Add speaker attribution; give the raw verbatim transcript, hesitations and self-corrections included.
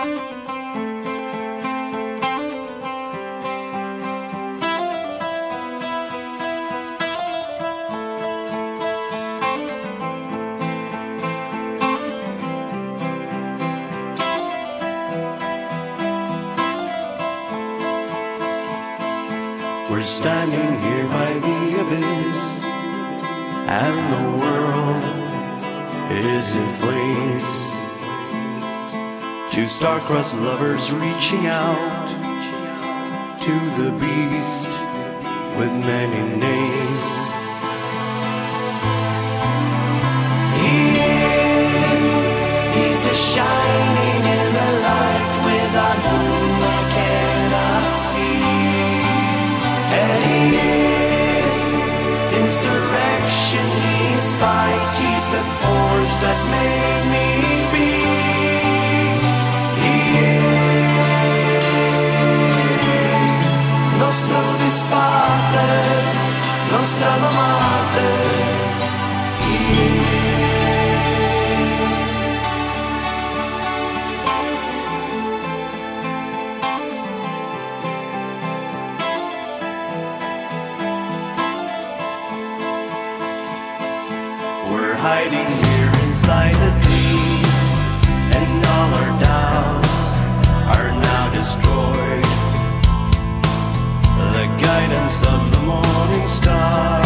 Speaker 1: We're standing here by the abyss, and the world is in flames. Two star-crossed lovers reaching out to the beast with many names. He is, he's the shining in the light without whom I cannot see. And he is insurrection, he's spite, he's the force that made me be. He is nostro disparte, nostra alma mater. He We're hiding here inside the deep, and all our doubts are now destroyed. The guidance of the morning star